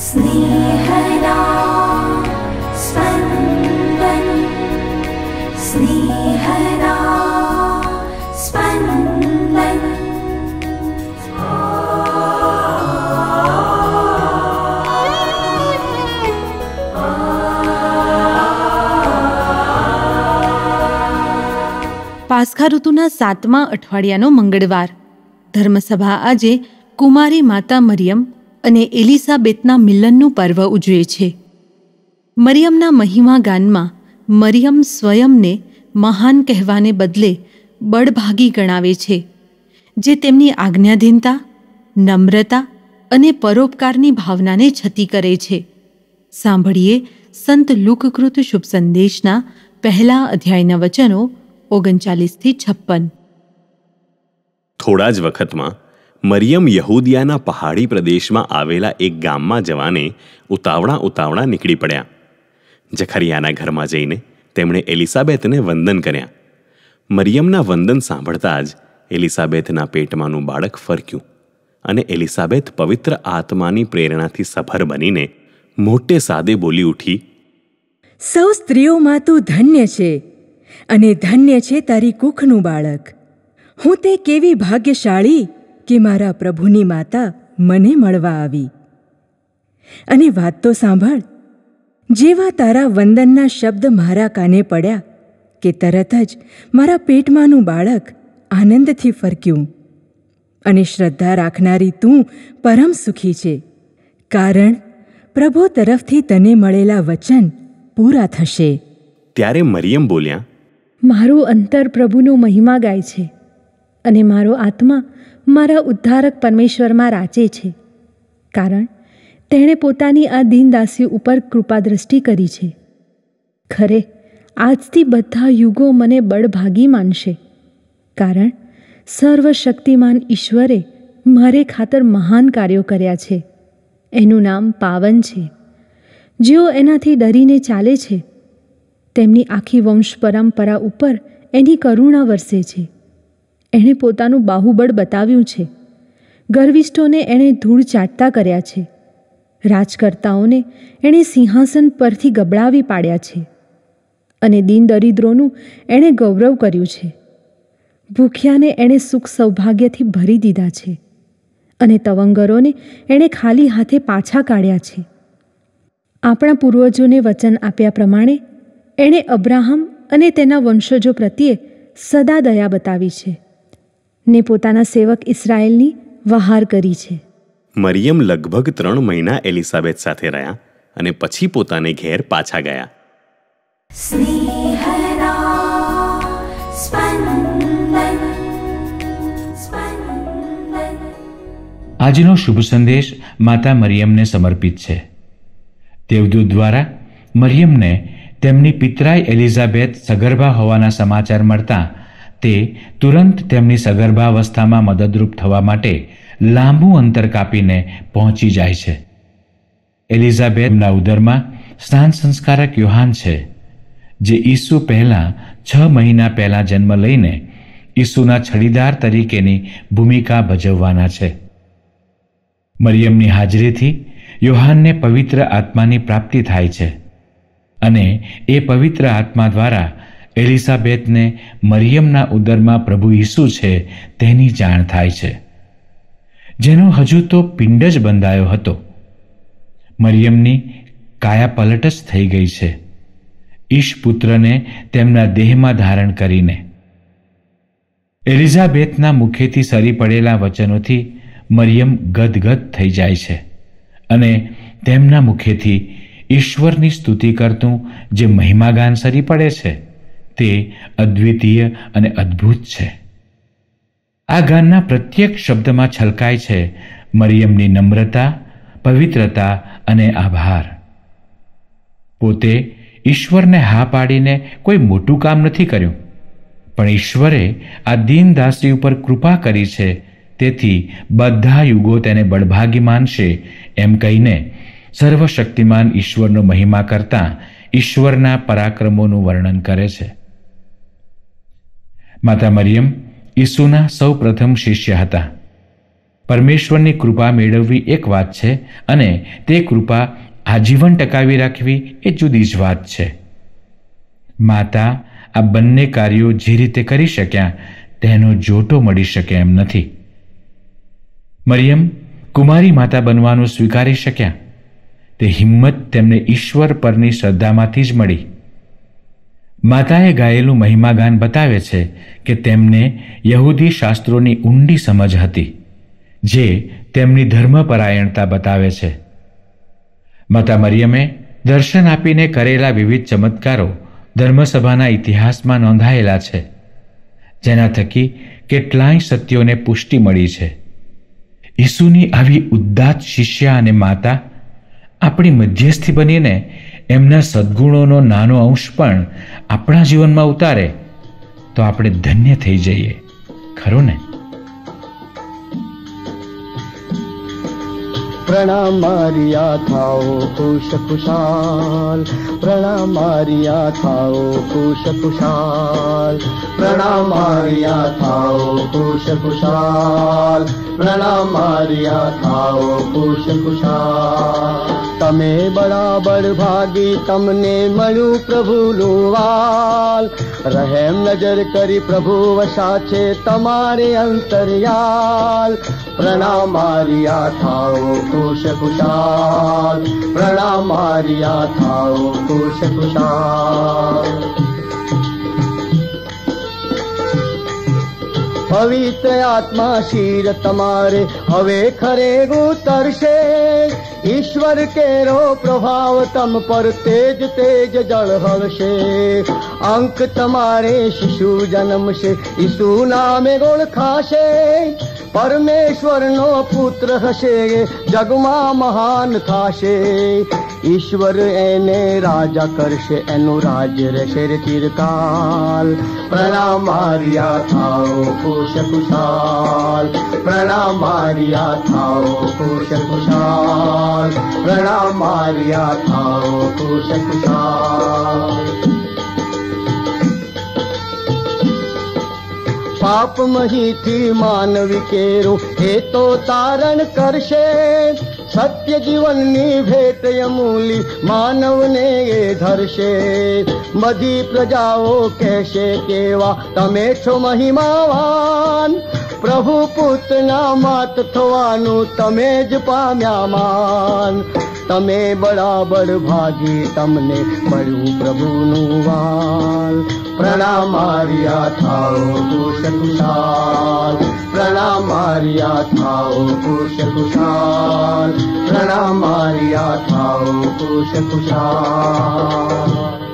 स्नेहदा स्पन्दन स्नेहदा स्पन्दन। પાસ્ખા ઋતુના 7મા અઠવાડિયાનો મંગળવાર. ધર્મસભા આજે કુમારી માતા મરિયમ અને એલિસાબેતના મિલનનું પર્વ ઉજવે છે. મરિયમના મહિમા ગાનમાં મરિયમ સ્વયંને મહાન કહેવાને બદલે બળભાગી ગણાવે છે, જે તેમની આજ્ઞાધીનતા, નમ્રતા અને પરોપકારની ભાવનાને છતી કરે છે. સાંભળીએ સંત લુકકૃત શુભ સંદેશના 1 અધ્યાયના વચનો 39-56. થોડા જ વખતમાં મરિયમ યહૂદિયાના પહાડી પ્રદેશમાં આવેલા એક ગામમાં જવાને ઉતાવળા નીકળી પડ્યા. જખરિયાના ઘરમાં જઈને તેમણે એલિસાબેતને વંદન કર્યા. મરિયમના વંદન સાંભળતા જ એલિસાબેતના પેટમાંનું બાળક ફરક્યું અને એલિસાબેત પવિત્ર આત્માની પ્રેરણાથી સભર બનીને મોટે સાદે બોલી ઉઠી, સૌ સ્ત્રીઓમાં તું ધન્ય છે અને ધન્ય છે તારી કુખનું બાળક. હું તે કેવી ભાગ્યશાળી કે મારા પ્રભુની માતા મને મળવા આવી. અને વાત તો સાંભળ, જેવા તારા વંદનના શબ્દ મારા કાને પડ્યા કે તરત જ મારા પેટમાંનું બાળક આનંદથી ફરક્યું. અને શ્રદ્ધા રાખનારી તું પરમ સુખી છે, કારણ પ્રભુ તરફથી તને મળેલા વચન પૂરા થશે. ત્યારે મરિયમ બોલ્યા, મારું અંતર પ્રભુનો મહિમા ગાય છે અને મારો આત્મા મારા ઉદ્ધારક પરમેશ્વરમાં રાચે છે, કારણ તેણે પોતાની આ દીનદાસી ઉપર કૃપાદ્રષ્ટિ કરી છે. ખરે આજથી બધા યુગો મને બળભાગી માનશે, કારણ સર્વશક્તિમાન ઈશ્વરે મારે ખાતર મહાન કાર્યો કર્યા છે. એનું નામ પાવન છે. જેઓ એનાથી ડરીને ચાલે છે તેમની આખી વંશ પરંપરા ઉપર એની કરુણા વરસે છે. એણે પોતાનું બાહુબળ બતાવ્યું છે. ગર્વિષ્ઠોને એણે ધૂળ ચાટતા કર્યા છે. રાજકર્તાઓને એણે સિંહાસન પરથી ગબડાવી પાડ્યા છે અને દીન દરિદ્રોનું એણે ગૌરવ કર્યું છે. ભૂખ્યાને એણે સુખ સૌભાગ્યથી ભરી દીધા છે અને તવંગરોને એણે ખાલી હાથે પાછા કાઢ્યા છે. આપણા પૂર્વજોને વચન આપ્યા પ્રમાણે એણે અબ્રાહમ અને તેના વંશજો પ્રત્યે સદા દયા બતાવી છે ને પોતાના સેવક ઇસ્રાયેલની વહાર કરી છે. મરિયમ લગભગ 3 મહિના એલિસાબેત સાથે રહ્યા અને પછી પોતાને ઘેર પાછા ગયા. સ્નેહદા સ્પંદન સ્પંદન. આજનો શુભ સંદેશ માતા મરિયમને સમર્પિત છે. દેવદૂત દ્વારા મરિયમને તેમની પિતરાઈ એલિઝાબેથ સગર્ભા હોવાના સમાચાર મળતા તે તુરંત તેમની સગર્ભાવસ્થામાં મદદરૂપ થવા માટે લાંબુ અંતર કાપીને પહોંચી જાય છે. એલિઝાબેથના ઉદરમાં સ્નાન સંસ્કારક યોહાન છે, જે ઈસુ પહેલાં 6 મહિના પહેલાં જન્મ લઈને ઈસુના છડીદાર તરીકેની ભૂમિકા ભજવવાના છે. મરિયમની હાજરીથી યોહાનને પવિત્ર આત્માની પ્રાપ્તિ થાય છે અને એ પવિત્ર આત્મા દ્વારા એલિસાબેથને મરિયમના ઉદરમાં પ્રભુ ઈસુ છે તેની જાણ થાય છે, જેનો હજુ તો પિંડ જ બંધાયો હતો. મરિયમની કાયા પલટ જ થઈ ગઈ છે, ઈશ પુત્રને તેમના દેહમાં ધારણ કરીને. એલિઝાબેથના મુખેથી સરી પડેલા વચનોથી મરિયમ ગદગદ થઈ જાય છે અને તેમના મુખેથી ઈશ્વરની સ્તુતિ કરતું જે મહિમાગાન સરી પડે છે તે અદ્વિતીય અને અદ્ભુત છે. આ ગાનના પ્રત્યેક શબ્દમાં છલકાય છે મરિયમની નમ્રતા, પવિત્રતા અને આભાર. પોતે ઈશ્વરને હા પાડીને કોઈ મોટું કામ નથી કર્યું, પણ ઈશ્વરે આ દીનદાસી ઉપર કૃપા કરી છે, તેથી બધા યુગો તેને બળભાગી માનશે એમ કહીને સર્વશક્તિમાન ઈશ્વરનો મહિમા કરતા ઈશ્વરના પરાક્રમોનું વર્ણન કરે છે. માતા મરિયમ ઈસુના સૌ પ્રથમ શિષ્ય હતા. પરમેશ્વરની કૃપા મેળવવી એક વાત છે અને તે કૃપા આજીવન ટકાવી રાખવી એ જુદી જ વાત છે. માતા આ બંને કાર્યો જે રીતે કરી શક્યા તેનો જોટો મળી શકે એમ નથી. મરિયમ કુમારી માતા બનવાનું સ્વીકારી શક્યા. તે હિંમત તેમને ઈશ્વર પરની શ્રદ્ધામાંથી જ મળી. માતાએ ગાયેલું મહિમાગાન બતાવે છે કે તેમને યહૂદી શાસ્ત્રોની ઊંડી સમજ હતી, જે તેમની ધર્મપરાયણતા બતાવે છે. માતા મરિયમે દર્શન આપીને કરેલા વિવિધ ચમત્કારો ધર્મસભાના ઇતિહાસમાં નોંધાયેલા છે, જેના થકી કેટલાય સત્યોને પુષ્ટિ મળી છે. ઈસુની આવી ઉદ્દાત શિષ્યા અને માતા આપણી મધ્યસ્થી બનીને એમના સદ્ગુણોનો નાનો અંશ પણ આપણા જીવનમાં ઉતારે તો આપણે ધન્ય થઈ જઈએ, ખરું ને? પ્રણામ મારિયા થાઓ ખુશ ખુશાલ, પ્રણામ મારિયા થાઓ ખુશ ખુશાલ, પ્રણામ મારિયા થાઓ ખુશ ખુશાલ, પ્રણામ મારિયા થાઓ ખુશ ખુશાલ. તમે બરાબર ભાગી તમને મળ્યું પ્રભુનું વાલ, રહેમ નજર કરી પ્રભુ વસા છે તમારે અંતરયાલ. પ્રણામ મારિયા થાઓ ખુશ ખુશાલ, પ્રણામ મારિયા થાઓ ખુશ ખુશાલ. પવિત્ર આત્મા શીર તમારે હવે ખરે ઉતરશે, ઈશ્વર કેરો પ્રભાવ તમ પર તેજ તેજ ઝળહળશે. અંક તમારે શિશુ જન્મશે, ઈસુ નામે ઓળખાશે, પરમેશ્વરનો પુત્ર હશે, જગમાં મહાન થાશે. ઈશ્વર એને રાજા કરશે, એનું રાજ્ય રહેશે ચિરકાલ. પ્રણામ મારિયા થાઓ ખુશ ખુશાલ, પ્રણામ મારિયા થાઓ ખુશ ખુશાલ, પ્રણામ મારિયા થાઓ ખુશ ખુશાલ. પાપ મહીથી માનવી કેરો એ તો તારણ કરશે, સત્ય જીવનની ભેટ અમૂલી માનવને એ ધરશે. બધી પ્રજાઓ કહેશે કેવા તમે છો મહિમાવાન, પ્રભુ પુત્રના માત થવાનું તમે જ પામ્યા માન. તમે બરાબર ભાગી તમને મળ્યું પ્રભુનું વાલ. પ્રણામ મારિયા થાઓ ખુશ ખુશાલ, પ્રણામ મારિયા થાઓ ખુશ ખુશાલ, પ્રણામ મારિયા થાઓ ખુશ ખુશાલ.